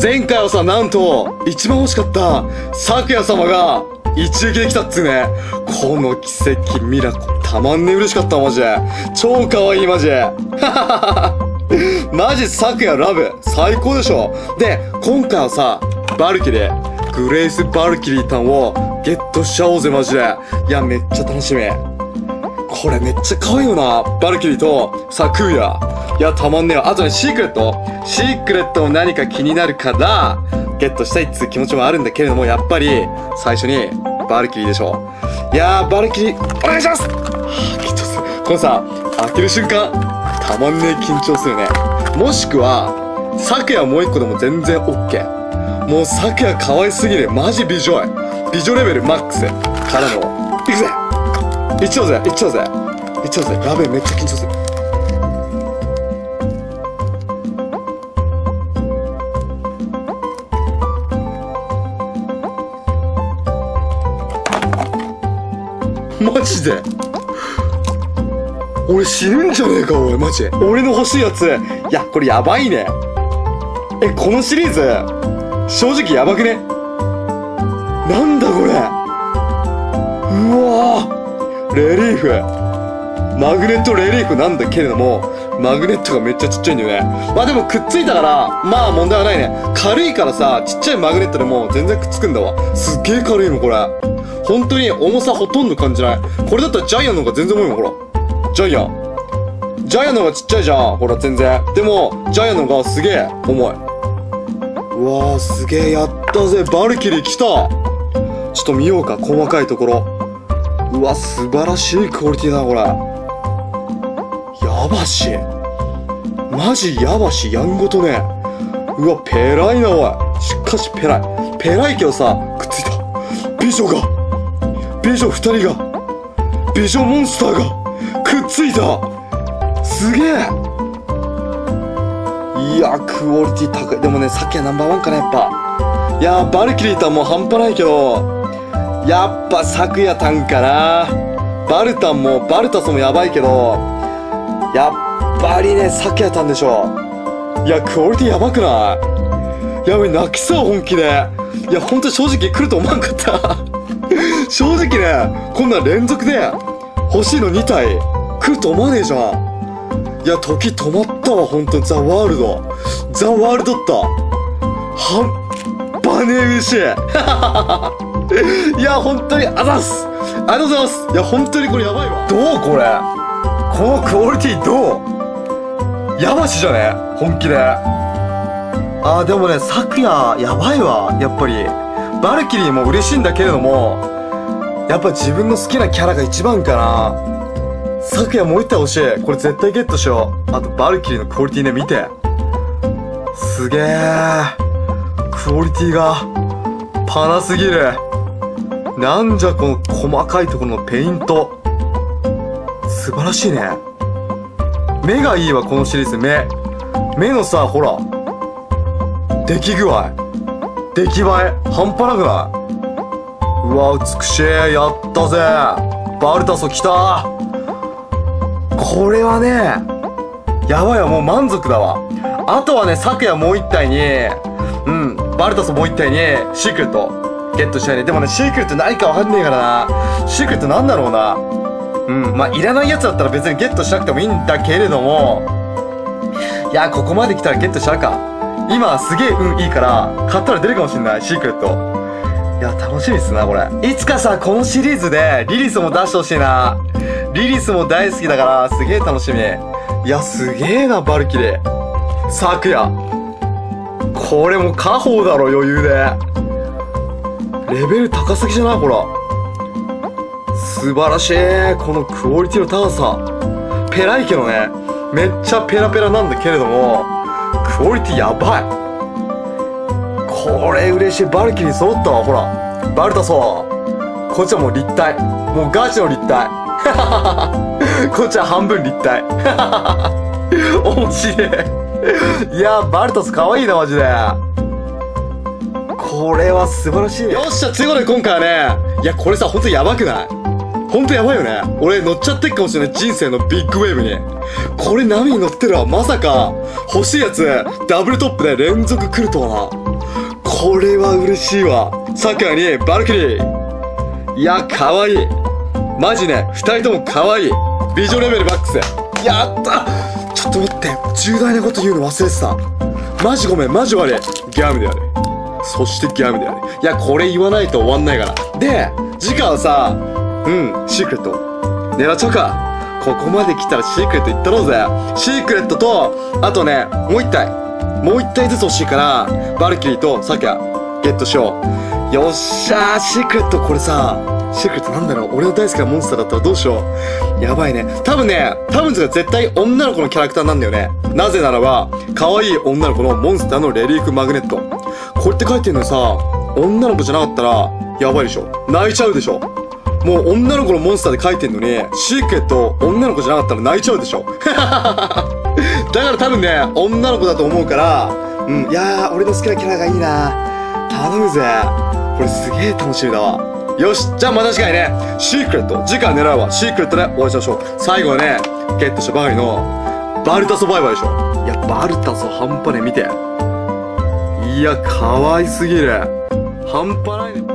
前回はさ、なんと、一番欲しかった、咲夜様が、一撃できたっつうね。この奇跡、ミラコ、たまんね嬉しかった、マジで。超可愛い、マジで。マジ、咲夜ラブ、最高でしょ。で、今回はさ、バルキリー、グレイス・バルキリータンをゲットしちゃおうぜ、マジで。いや、めっちゃ楽しみ。これめっちゃ可愛いよな。バルキリーと、サクーヤ。いや、たまんねえよ。あとね、シークレットも何か気になるから、ゲットしたいっつう気持ちもあるんだけれども、やっぱり、最初に、バルキリーでしょ。いやー、バルキリー、お願いします。緊張する。このさ、開ける瞬間、たまんねえ緊張するね。もしくは、サクヤもう一個でも全然オッケー。もうサクヤ可愛すぎる。マジ美女レベルマックス。からの、いくぜ。いっちゃおうぜ。やべえ、めっちゃ緊張する。マジで俺死ぬんじゃねえか、おい、マジ。俺の欲しいやつ。いや、これやばいね。このシリーズ、正直やばくね？なんだこれ。うわぁ。レリーフ。マグネットレリーフなんだけれども、マグネットがめっちゃちっちゃいんだよね。まあでもくっついたから、まあ問題はないね。軽いからさ、ちっちゃいマグネットでも全然くっつくんだわ。すっげえ軽いの、これ。本当に重さほとんど感じない。これだったらジャイアンの方が全然重いもん、ほら。ジャイアンの方がちっちゃいじゃん。ほら、全然。でも、ジャイアンの方がすげえ重い。うわー、すげえ、やったぜ。バルキリー来た。ちょっと見ようか、細かいところ。うわ、素晴らしいクオリティだな、これ。やばし。マジやばし、やんごとね。うわ、ペライな、おい。しかし、ペライけどさ、くっついた。美女二人が、美女モンスターが、くっついた。すげえ。いや、クオリティ高い。でもね、さっきはナンバーワンかな、やっぱ。いやー、バルキリータンも半端ないけど、やっぱサクヤタンかな。バルタスもやばいけど、やっぱりね、サクヤタンでしょ。いや、クオリティやばくない？やべ、泣きそう、本気で。いや、ほんと正直来ると思わんかった。正直ね、こんな連続で欲しいの2体来ると思わねえじゃん。いや、時止まったわ、ほんと。ザ・ワールドった。半端ねえ嬉しい。いや、ほんとに、ありがとうございます。いや、ほんとにこれやばいわ。どうこれ。このクオリティどう？やばしじゃね？本気で。でもね、サクヤ、やばいわ、やっぱり。バルキリーも嬉しいんだけれども、やっぱ自分の好きなキャラが一番かな。サクヤもう一体欲しい。これ絶対ゲットしよう。あと、バルキリーのクオリティね、見て。すげー。クオリティが、パナすぎる。なんじゃ、この細かいところのペイント。素晴らしいね。目がいいわ、このシリーズ。目のさ、ほら。出来具合。出来栄え。半端なくない？うわ、美しい。やったぜ。バルタソ来た。これはね、やばいわ、もう満足だわ。あとはね、サクヤもう一体に、バルタソもう一体に、シークレット、ゲットしたいね。でもね、シークレット何かわかんねえからな。シークレットなんだろうな。まあ、いらないやつだったら別にゲットしなくてもいいんだけれども、いや、ここまで来たらゲットしちゃうか。今、すげえいいから、買ったら出るかもしんない、シークレット。いや、楽しみっすな、これ。いつかさ、このシリーズで、リリスも出してほしいな。リリスも大好きだから、すげえ楽しみ。いや、すげえな、バルキリー。サクヤ。これもう家宝だろ、余裕で。レベル高すぎじゃない？ほら。素晴らしい。このクオリティの高さ。ペラいけどね。めっちゃペラペラなんだけれども、クオリティやばい。これ嬉しい。バルキリー揃ったわ、ほら。バルタソー。こっちはもう立体。もうガチの立体。こっちは半分立体。面白い。いや、バルタソかわいいな、マジで。これは素晴らしい。よっしゃ、ということで今回はね、いや、これさ、ほんとやばくない？ほんとやばいよね。俺乗っちゃってっかもしれない。人生のビッグウェーブに。これ波に乗ってるわ。まさか、欲しいやつ、ダブルトップで連続来るとはな。 これは嬉しいわ。サクヤにバルキリー。いや、かわいい。マジね、二人ともかわいい。美女レベルマックス。やった。ちょっと待って、重大なこと言うの忘れてた。マジごめん、マジ悪い。ギャムである。そしてギャムである。いや、これ言わないと終わんないから。で、次回はさ、シークレット。狙っちゃうか。ここまで来たらシークレットいったろうぜ。シークレットと、あとね、もう一体ずつ欲しいから、バルキリーとサキャ、ゲットしよう。よっしゃー、シークレットこれさ、シークレットなんだろう、俺の大好きなモンスターだったらどうしよう。やばいね。多分絶対女の子のキャラクターなんだよね。なぜならば、可愛い女の子のモンスターのレリーフマグネット。これって書いてるのにさ、女の子じゃなかったら、やばいでしょ。泣いちゃうでしょ。もう女の子のモンスターで書いてんのに、シークレット女の子じゃなかったら泣いちゃうでしょ。だから多分ね、女の子だと思うから、いやー、俺の好きなキャラがいいな。頼むぜ。これすげえ楽しみだわ。よし、じゃあまた次回ね、シークレット、次回狙うわ。シークレットでお会いしましょう。最後はね、ゲットしたばかりの、バルタソバイバーでしょ。いや、バルタソ半端ね、見て。いや、可愛すぎる。半端ないね。